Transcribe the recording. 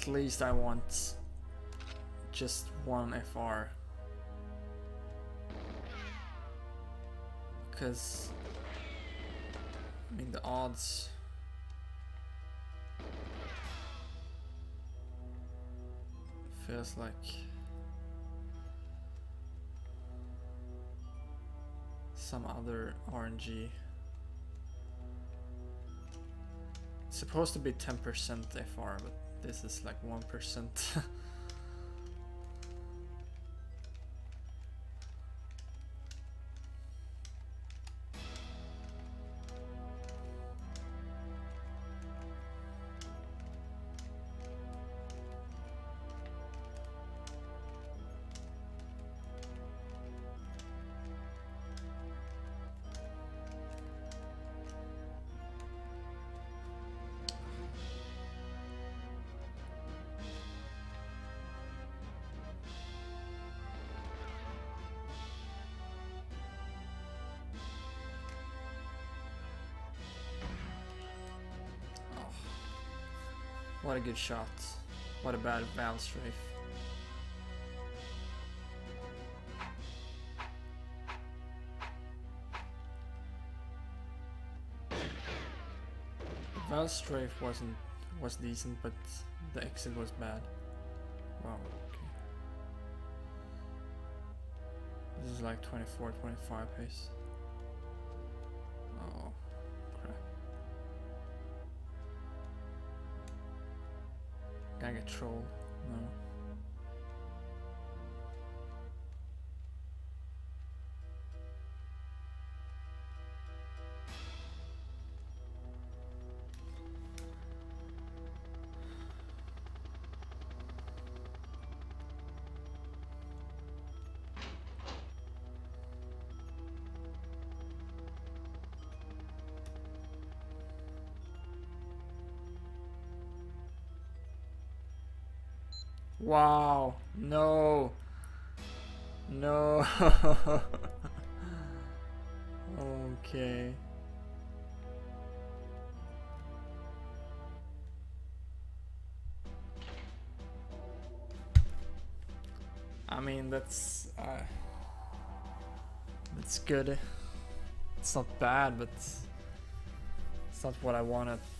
At least I want just one FR. Because, I mean, the odds feels like some other RNG. It's supposed to be 10% FR, but this is like 1%. What a good shot. What a bad Val strafe. Val strafe was decent, but the exit was bad. Wow, okay. This is like 24, 25 pace. Oh, crap. Gonna get trolled. No. Wow, no. No. Okay. I mean, that's good. It's not bad, but it's not what I wanted.